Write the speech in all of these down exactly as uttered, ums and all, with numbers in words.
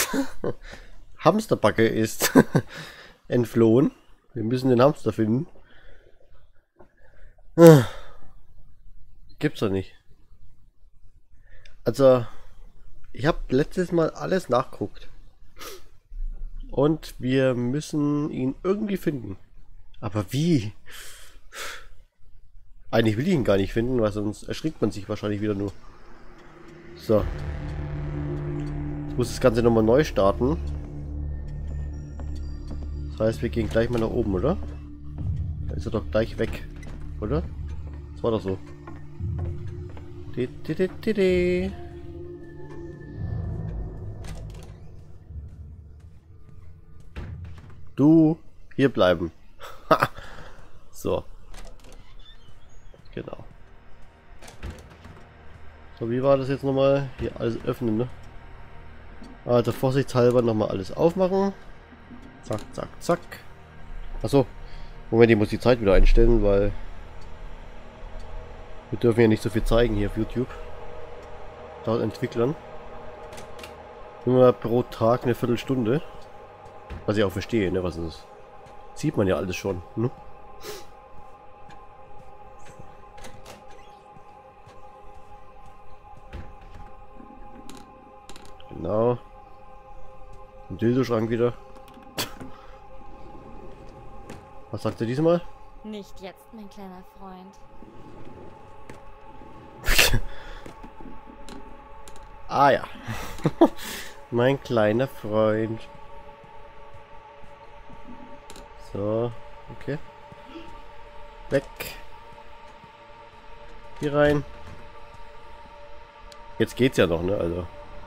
Hamsterbacke ist entflohen. Wir müssen den Hamster finden. Gibt's doch nicht. Also, ich habe letztes Mal alles nachgeguckt. Und wir müssen ihn irgendwie finden. Aber wie? Eigentlich will ich ihn gar nicht finden, weil sonst erschrickt man sich wahrscheinlich wieder nur. So. Ich muss das Ganze nochmal neu starten. Das heißt, wir gehen gleich mal nach oben, oder? Da ist er doch gleich weg, oder? Das war doch so. Di, di, di, di, di. Du, hier bleiben. So. Genau. So, wie war das jetzt nochmal? Hier alles öffnen, ne? Also vorsichtshalber nochmal alles aufmachen. Zack, zack, zack. Achso. Moment, ich muss die Zeit wieder einstellen, weil wir dürfen ja nicht so viel zeigen hier auf YouTube. Laut Entwicklern. Immer pro Tag eine Viertelstunde. Was ich auch verstehe, ne? Was ist das? Sieht man ja alles schon, ne? Genau. Ein Dildo-Schrank wieder. Was sagt er diesmal? Nicht jetzt, mein kleiner Freund. Ah ja. Mein kleiner Freund. So, okay. Weg. Hier rein. Jetzt geht's ja noch, ne? Also.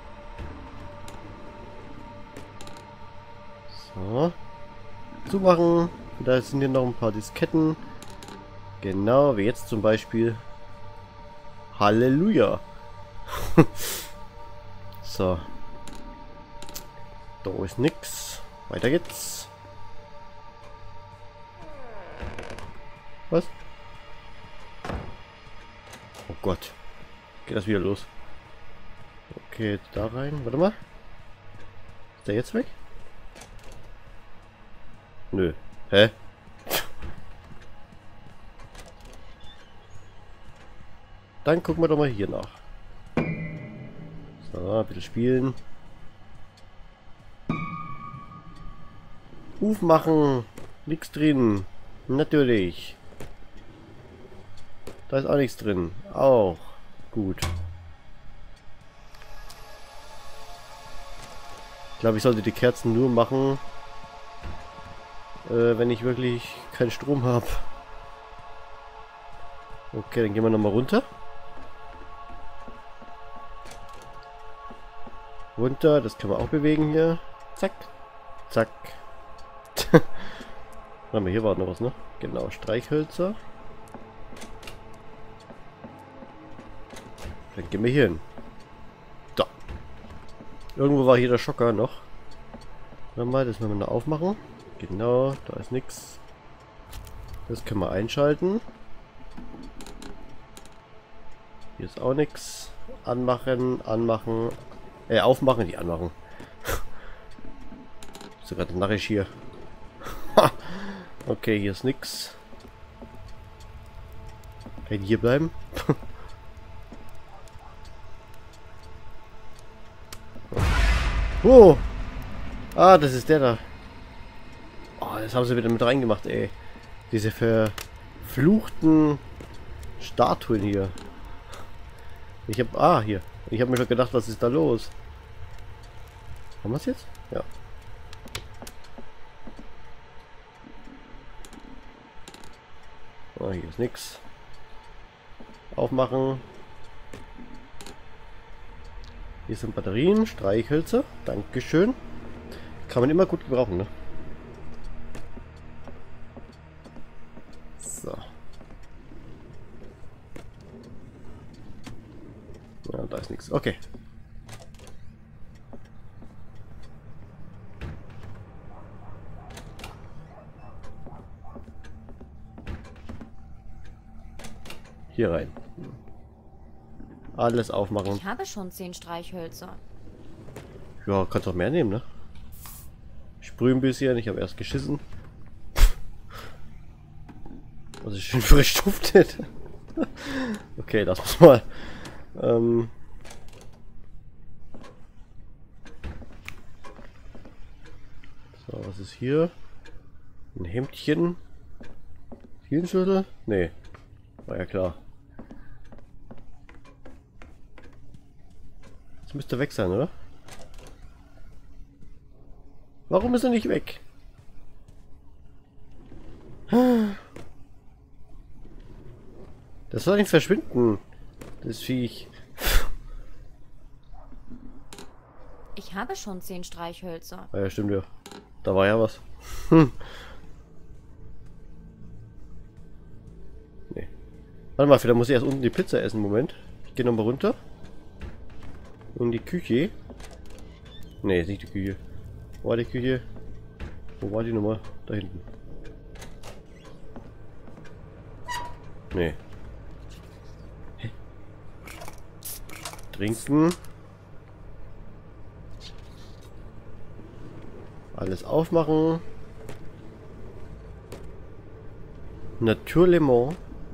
So. Zumachen. Da sind hier noch ein paar Disketten. Genau, wie jetzt zum Beispiel. Halleluja. So. Da ist nix. Weiter geht's. Was? Oh Gott. Geht das wieder los? Okay, jetzt da rein. Warte mal. Ist der jetzt weg? Nö. Hä? Dann gucken wir doch mal hier nach. So, ein bisschen spielen. Ruf machen. Nichts drin. Natürlich. Da ist auch nichts drin. Auch. Gut. Ich glaube, ich sollte die Kerzen nur machen, äh, wenn ich wirklich keinen Strom habe. Okay, dann gehen wir nochmal runter. Runter, das kann man auch bewegen hier. Zack. Zack. Haben wir hier war noch was, ne? Genau, Streichhölzer. Dann gehen wir hier hin. Da. Irgendwo war hier der Schocker noch. Mal, das müssen wir noch aufmachen. Genau, da ist nichts. Das können wir einschalten. Hier ist auch nichts. Anmachen, anmachen. Äh, aufmachen, die anmachen. Sogar narrisch hier. Okay, hier ist nichts. Kann ich hier bleiben? Oh! Ah, das ist der da. Oh, das haben sie wieder mit reingemacht, ey. Diese verfluchten Statuen hier. Ich hab... Ah, hier. Ich habe mir schon gedacht, was ist da los? Haben wir es jetzt? Ja. Oh, hier ist nichts. Aufmachen. Hier sind Batterien, Streichhölzer. Dankeschön. Kann man immer gut gebrauchen, ne? So. Ja, da ist nichts. Okay. Hier rein. Alles aufmachen. Ich habe schon zehn Streichhölzer. Ja, kannst auch mehr nehmen, ne? Ich sprühe ein bisschen, ich habe erst geschissen. Was ist schön frisch duftet. Okay, lass uns mal. Ähm so, was ist hier? Ein Hemdchen. Hier ein Schlüssel? Nee. War ja klar. Das müsste weg sein, oder? Warum ist er nicht weg? Das soll nicht verschwinden. Das Viech. Ich habe schon zehn Streichhölzer. Ah ja, stimmt ja. Da war ja was. Hm. Nee. Warte mal, vielleicht muss ich erst unten die Pizza essen. Moment. Ich gehe nochmal runter. In die Küche. Nee, ist nicht die Küche. Wo war die Küche? Wo war die Nummer? Da hinten. Nee. Hä? Trinken. Alles aufmachen. Naturellement.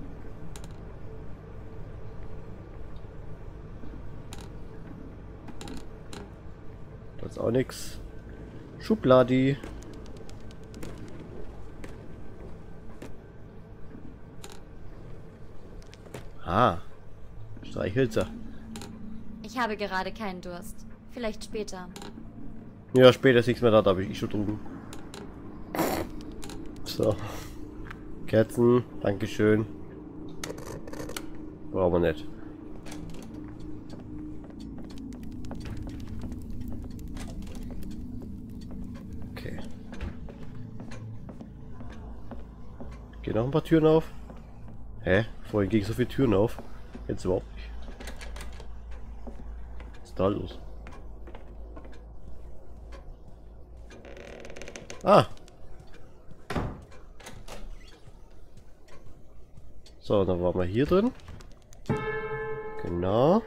Das ist auch nichts. Schubladi. Ah. Streichhölzer. Ich habe gerade keinen Durst. Vielleicht später. Ja, später ist nichts mehr da, da habe ich schon drüben. So. Kerzen, Dankeschön. Brauchen wir nicht. Okay. Gehen noch ein paar Türen auf. Hä? Vorhin ging so viele Türen auf. Jetzt überhaupt nicht. Was ist da los? Ah! So, dann waren wir hier drin. Genau.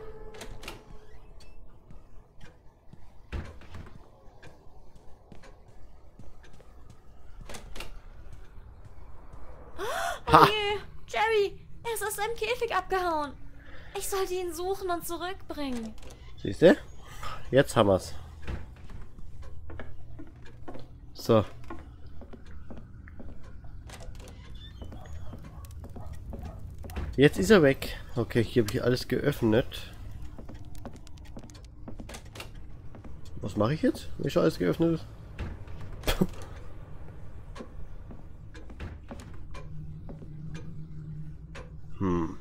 Oh je, Jerry, er ist aus seinem Käfig abgehauen. Ich sollte ihn suchen und zurückbringen. Siehst du? Jetzt haben wir's. So. Jetzt ist er weg. Okay, hier habe ich alles geöffnet. Was mache ich jetzt, wenn schon alles geöffnet ist? Hm.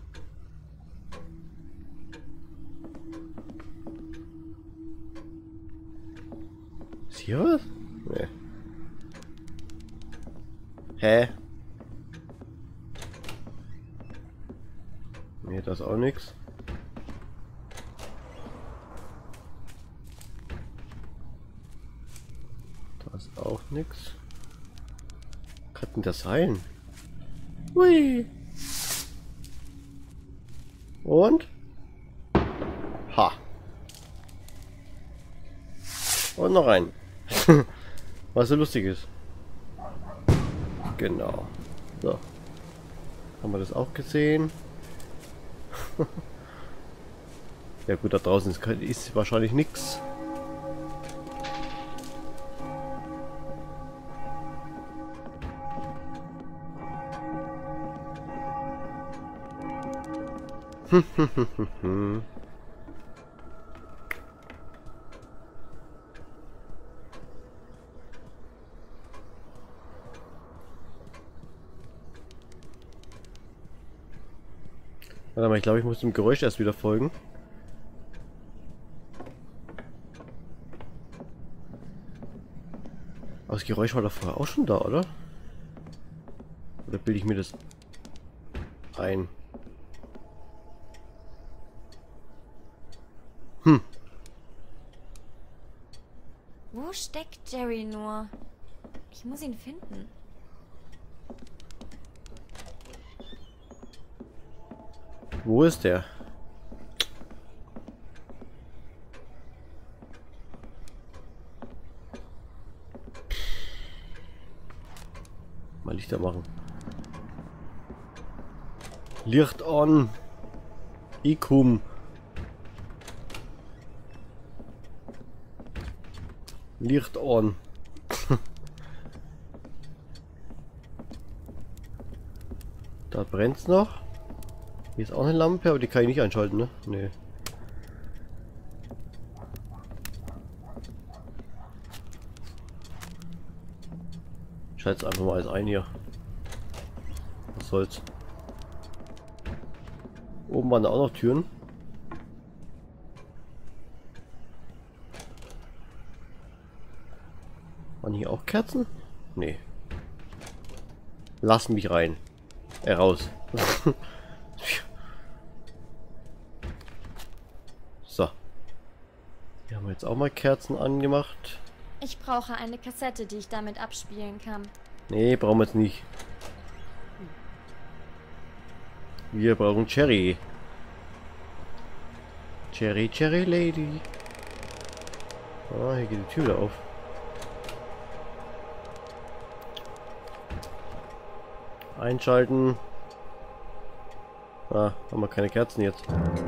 Ist hier was? Nee. Hä? Nee, das ist auch nichts. Das ist auch nichts. Was kann denn das sein? Hui. Und? Ha. Und noch ein. Was so lustig ist. Genau. So. Haben wir das auch gesehen? Ja gut, da draußen ist, ist wahrscheinlich nichts. Warte mal, ich glaube, ich muss dem Geräusch erst wieder folgen. Aber das Geräusch war doch vorher auch schon da, oder? Oder bilde ich mir das ein? Hm. Wo steckt Jerry nur? Ich muss ihn finden. Wo ist der? Mal Lichter machen. Licht an. Ich komm. Licht an. Da brennt's noch. Hier ist auch eine Lampe, aber die kann ich nicht einschalten, ne? Nee. Schalt's einfach mal alles ein hier. Was soll's. Oben waren da auch noch Türen. Waren hier auch Kerzen? Nee. Lass mich rein. Äh, raus. So. Hier haben wir jetzt auch mal Kerzen angemacht. Ich brauche eine Kassette, die ich damit abspielen kann. Nee, brauchen wir jetzt nicht. Wir brauchen Cherry. Cherry, Cherry Lady. Ah, hier geht die Tür wieder auf. Einschalten. Ah, haben wir keine Kerzen jetzt.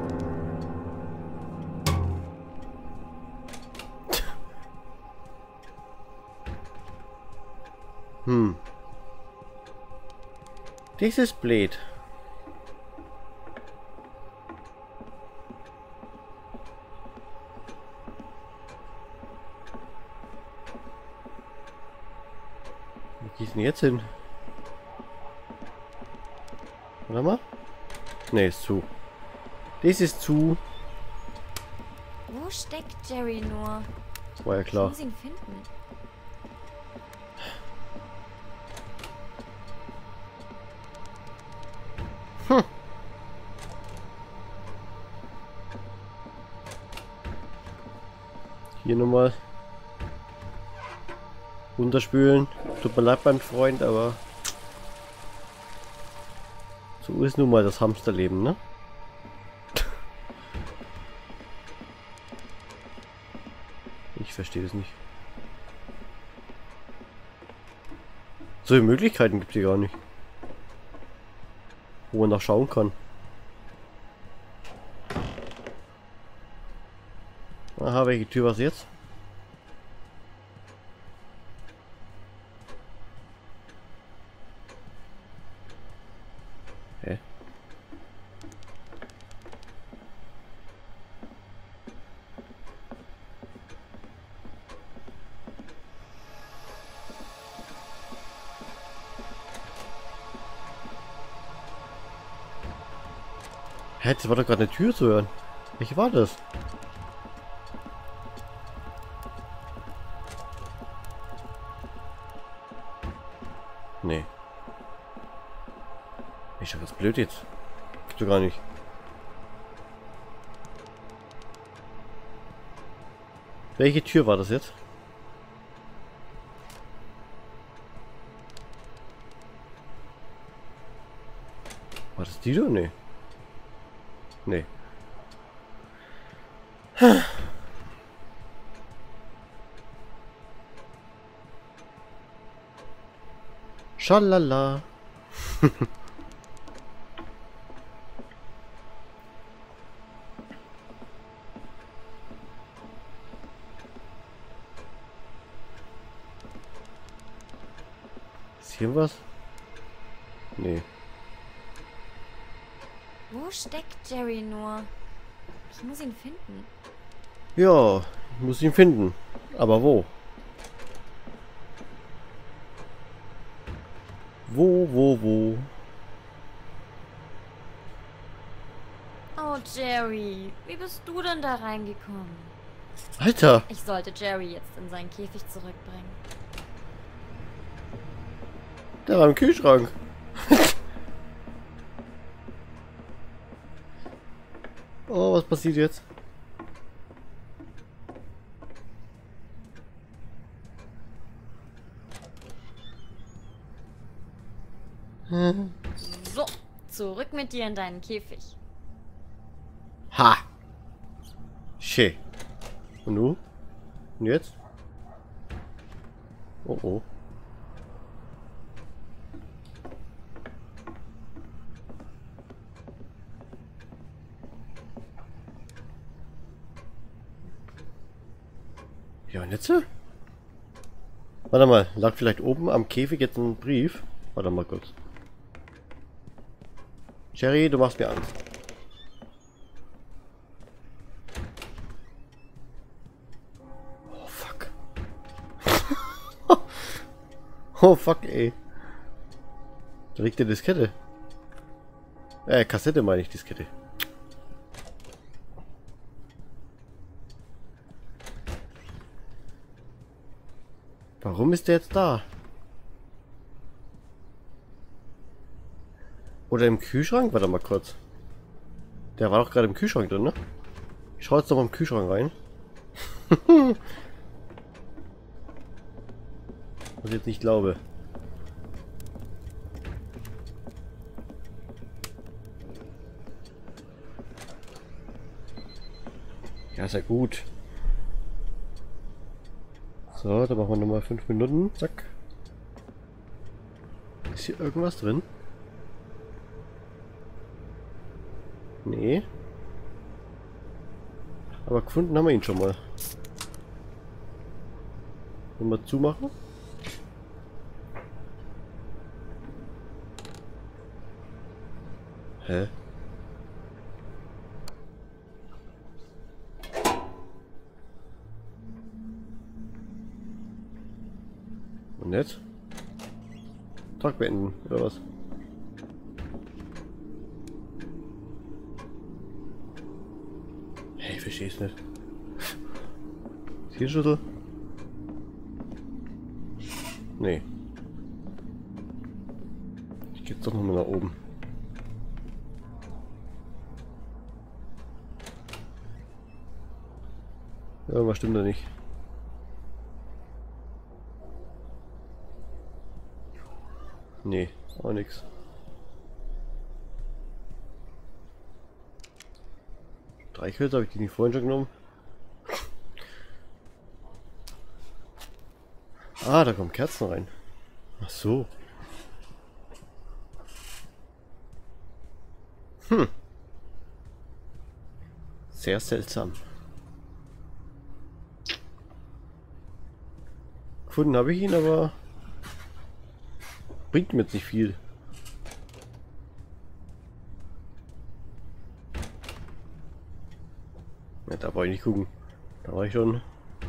Hm. Das ist blöd. Wo geht's denn jetzt hin? Warte mal. Ne, ist zu. Das ist zu. Wo steckt Jerry nur? War ja klar. Ich muss ihn finden. Hm. Hier nochmal runterspülen. Tut mir leid, mein Freund, aber so ist nun mal das Hamsterleben, ne? Ich verstehe es nicht. Solche Möglichkeiten gibt es hier gar nicht. Wo man nachschauen kann. Aha, welche Tür war es jetzt? Hä? Hä, das war doch gerade eine Tür zu hören. Welche war das? Nee. Ich doch ganz blöd jetzt. Gibt's doch gar nicht. Welche Tür war das jetzt? War das die oder nee? Nee. Schalala. Ist hier was? Nee. Wo steckt Jerry nur? Ich muss ihn finden. Ja, ich muss ihn finden. Aber wo? Wo, wo, wo? Oh, Jerry, wie bist du denn da reingekommen? Alter! Ich sollte Jerry jetzt in seinen Käfig zurückbringen. Der war im Kühlschrank. Oh, was passiert jetzt? Hm. So, zurück mit dir in deinen Käfig. Ha! Schön. Und du? Und jetzt? Oh oh. Ja, und jetzt? Warte mal, lag vielleicht oben am Käfig jetzt ein Brief? Warte mal kurz. Jerry, du machst mir Angst. Oh, fuck. Oh, fuck, ey. Da liegt die Diskette. Äh, Kassette meine ich, Diskette. Warum ist der jetzt da? Oder im Kühlschrank? Warte mal kurz. Der war doch gerade im Kühlschrank drin, ne? Ich schau jetzt noch mal im Kühlschrank rein. Was ich jetzt nicht glaube. Ja, ist ja gut. So, da machen wir nochmal fünf Minuten. Zack. Ist hier irgendwas drin? Nee. Aber gefunden haben wir ihn schon mal. Wollen wir zumachen? Hä? Und jetzt? Tag beenden, oder was? Hey, ich versteh's nicht. Ist hier ein Schlüssel? Nee. Ich geh jetzt doch nochmal nach oben. Ja, was stimmt da nicht? Nee, auch nix. Streichhölzer, habe ich die nicht vorhin schon genommen? Ah, da kommen Kerzen rein. Ach so. Hm. Sehr seltsam. Gefunden habe ich ihn, aber bringt mir jetzt nicht viel. Ja, da brauche ich nicht gucken. Da war ich schon.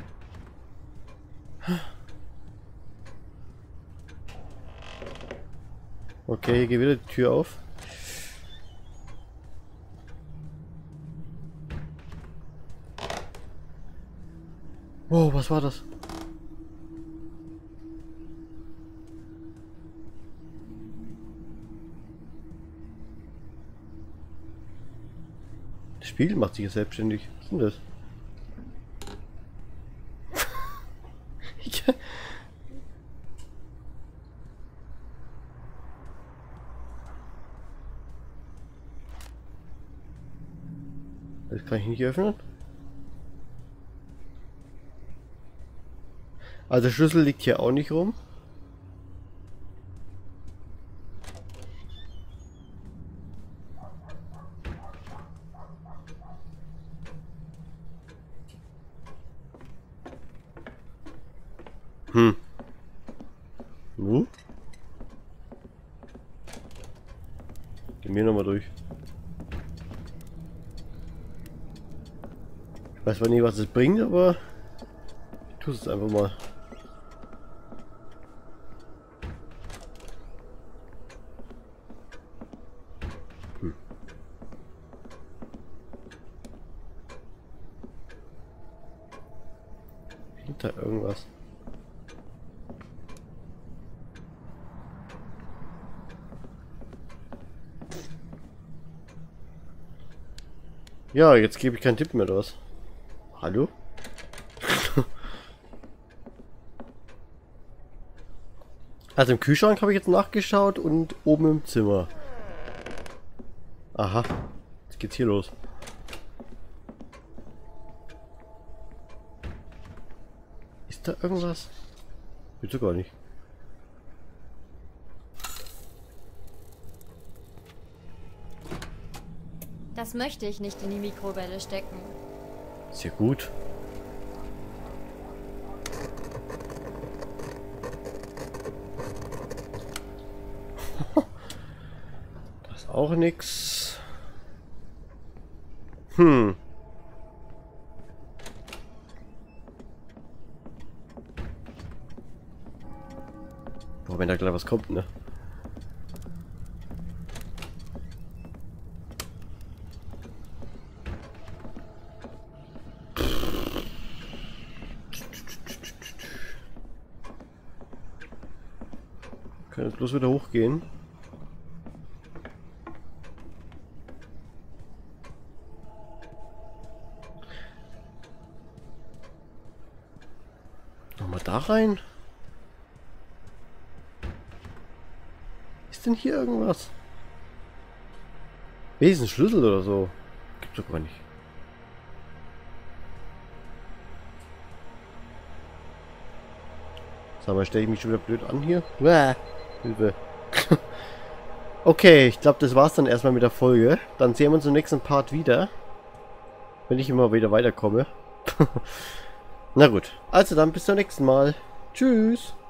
Okay, hier geht wieder die Tür auf. Oh, was war das? Der Spiegel macht sich jetzt selbstständig. Was ist denn das? Ja. Das kann ich nicht öffnen. Also der Schlüssel liegt hier auch nicht rum. Hm. Nu? Gehen wir nochmal durch. Ich weiß zwar nicht, was es bringt, aber ich tue es einfach mal. Hm. Hinter irgendwas. Ja, jetzt gebe ich keinen Tipp mehr draus. Hallo? Also im Kühlschrank habe ich jetzt nachgeschaut und oben im Zimmer. Aha, jetzt geht's hier los. Ist da irgendwas? Bitte gar nicht. Das möchte ich nicht in die Mikrowelle stecken. Sehr gut. auch nichts. Hm. Boah, wenn da gleich was kommt, ne? Kann jetzt bloß wieder hochgehen. Nochmal da rein. Ist denn hier irgendwas? Besenschlüssel oder so? Gibt's doch gar nicht. Sag mal, stelle ich mich schon wieder blöd an hier? Uah, Hilfe. Okay, ich glaube, das war's dann erstmal mit der Folge. Dann sehen wir uns im nächsten Part wieder. Wenn ich immer wieder weiterkomme. Na gut, also dann bis zum nächsten Mal. Tschüss.